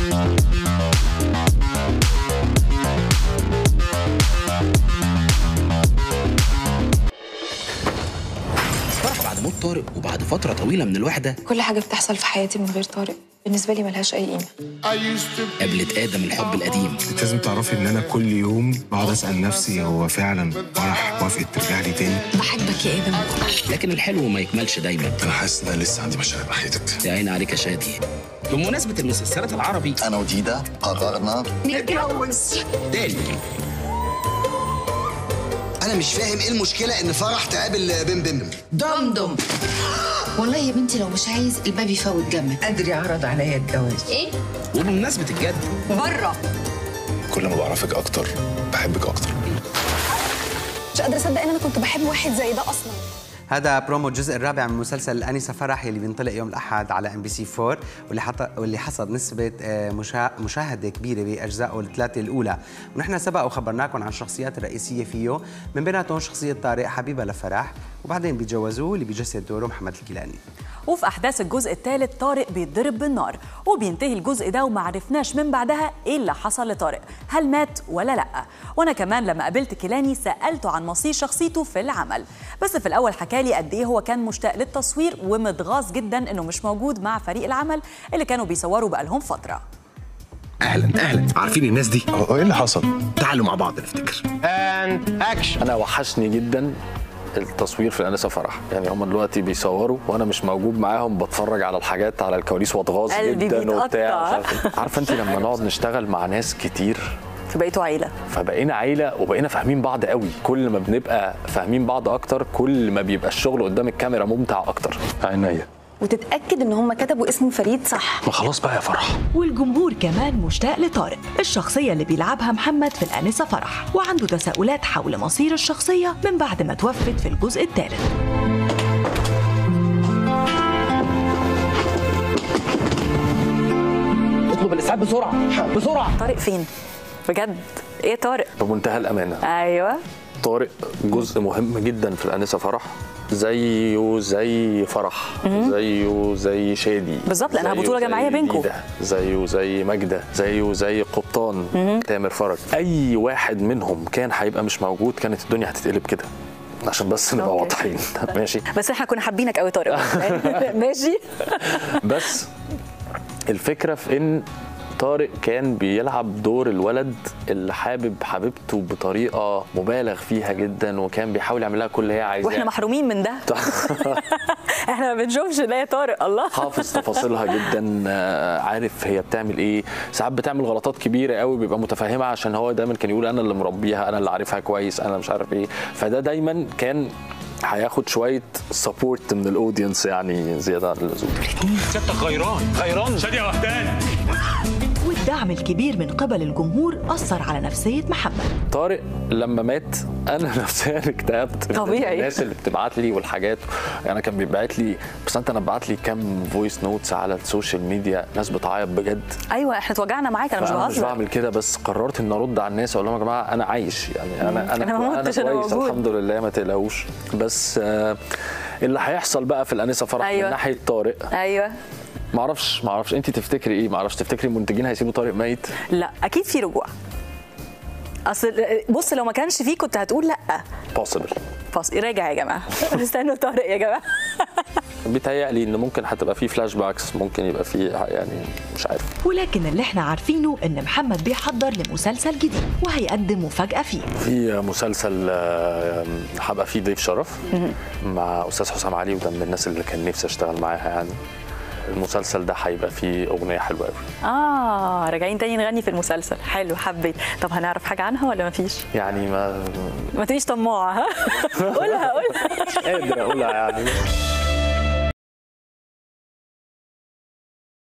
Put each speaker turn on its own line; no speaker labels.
فرح بعد موت طارق وبعد فترة طويلة من الوحدة.
كل حاجة بتحصل في حياتي من غير طارق بالنسبة لي ملهاش أي قيمة.
قابلت آدم الحب القديم.
انت لازم تعرفي ان انا كل يوم بقعد اسال نفسي هو فعلا فرح وافقت ترجع لي تاني؟
بحبك يا آدم.
لكن الحلو ما يكملش دايما.
انا حاسس ان انا لسه عندي مشاعر ناحيتك.
يا عيني عليك يا شادي. بمناسبة المسلسلات العربي،
انا وديدا قررنا
نتجوز
تاني.
انا مش فاهم ايه المشكله ان فرح تقابل بمبم.
دمدم. والله يا بنتي لو مش عايز الباب يفوت جنبك.
قادر يعرض عليا الجواز.
ايه؟
وبمناسبة الجد،
بره.
كل ما بعرفك اكتر بحبك اكتر.
مش قادرة أصدق إن أنا كنت بحب واحد زي ده أصلا.
هذا برومو الجزء الرابع من مسلسل الأنسة فرح يلي بينطلق يوم الأحد على MBC4 واللي حصد نسبة مشاهدة كبيرة بأجزائه الثلاثة الأولى، ونحن سبق وخبرناكم عن الشخصيات الرئيسية فيه، من بيناتهم شخصية طارق حبيبة لفرح، وبعدين بيتجوزوه اللي بيجسد دوره محمد الكيلاني.
وفي أحداث الجزء الثالث طارق بيتضرب بالنار، وبينتهي الجزء ده وما عرفناش من بعدها إيه اللي حصل لطارق، هل مات ولا لأ؟ وأنا كمان لما قابلت كيلاني سألته عن مصير شخصيته في العمل، بس في الأول حكالي قد إيه هو كان مشتاق للتصوير ومتغاظ جدا إنه مش موجود مع فريق العمل اللي كانوا بيصوروا بقالهم فترة.
اهلا عارفين الناس دي؟
ايه اللي حصل؟
تعالوا مع بعض نفتكر.
انا وحشني جدا التصوير في الأنسة فرح، يعني هم دلوقتي بيصوروا وانا مش موجود معاهم، بتفرج على الحاجات على الكواليس واتغاظ جدا وبتاع. عارفه انت لما نقعد نشتغل مع ناس كتير
فبقيتوا عيله،
فبقينا عيله وبقينا فاهمين بعض قوي. كل ما بنبقى فاهمين بعض اكتر كل ما بيبقى الشغل قدام الكاميرا ممتع اكتر.
عينيا.
وتتأكد إن هم كتبوا اسم فريد صح.
ما خلاص بقى يا فرح.
والجمهور كمان مشتاق لطارق، الشخصية اللي بيلعبها محمد في الأنسة فرح، وعنده تساؤلات حول مصير الشخصية من بعد ما توفت في الجزء الثالث.
اطلب الاسعاف بسرعه.
طارق فين؟ بجد ايه طارق؟
بمنتهى الامانه
ايوه
طارق جزء مهم جدا في الأنسة فرح، زيه زي فرح، زيه زي شادي
بالظبط، لانها بطوله جماعيه بينكم،
زيه زي ماجده، زيه زي قبطان تامر فرج. اي واحد منهم كان هيبقى مش موجود كانت الدنيا هتتقلب كده، عشان بس نبقى واضحين. ماشي،
بس احنا كنا حابينك قوي طارق. ماشي.
بس الفكره في ان طارق كان بيلعب دور الولد اللي حابب حبيبته بطريقه مبالغ فيها جدا، وكان بيحاول يعمل لها كل اللي هي عايزاه،
واحنا محرومين من ده. احنا ما بنشوفش ده يا طارق. الله،
حافظ تفاصيلها جدا، عارف هي بتعمل ايه. ساعات بتعمل غلطات كبيره قوي بيبقى متفهمها، عشان هو دايما كان يقول انا اللي مربيها، انا اللي عارفها كويس، انا مش عارف ايه. فده دايما كان هياخد شويه سبورت من الاودينس يعني زياده عن اللزوم.
ستة غيران شادية وحدان.
والدعم الكبير من قبل الجمهور أثر على نفسية محمد.
طارق لما مات انا نفسيا اكتئبت.
طبيعي.
الناس اللي بتبعت لي والحاجات، يعني كان بيبعت لي، بس انا بعت لي كام فويس نوتس على السوشيال ميديا، ناس بتعيط بجد.
ايوه احنا اتوجعنا معاك، انا مش بهزر.
مش بعمل كده، بس قررت ان ارد على الناس اقول لهم يا جماعه انا عايش، يعني انا كويس الحمد لله، ما تقلقوش. بس اللي هيحصل بقى في الأنسة فرح من ناحيه طارق،
ايوه
ما اعرفش انت تفتكري ايه؟ ما اعرفش، تفتكري المنتجين هيسيبوا طارق ميت؟
لا اكيد في رجوع. اصل بص لو ما كانش فيه كنت هتقول لا بوسيبل راجع يا جماعه. استنوا طارق يا جماعه.
بيتهيألي ان ممكن هتبقى فيه فلاش باكس، ممكن يبقى فيه يعني مش عارف.
ولكن اللي احنا عارفينه ان محمد بيحضر لمسلسل جديد وهيقدم مفاجأة فيه.
في مسلسل هبقى فيه ضيف شرف مع استاذ حسام علي، وده من الناس اللي كان نفسي اشتغل معاها يعني. المسلسل ده هيبقى فيه اغنيه حلوه قوي.
راجعين تاني نغني في المسلسل. حلو، حبيت. طب هنعرف حاجه عنها ولا مفيش؟
يعني ما
تبقيش طماعه. ها. قولها
مش قادر اقولها يعني.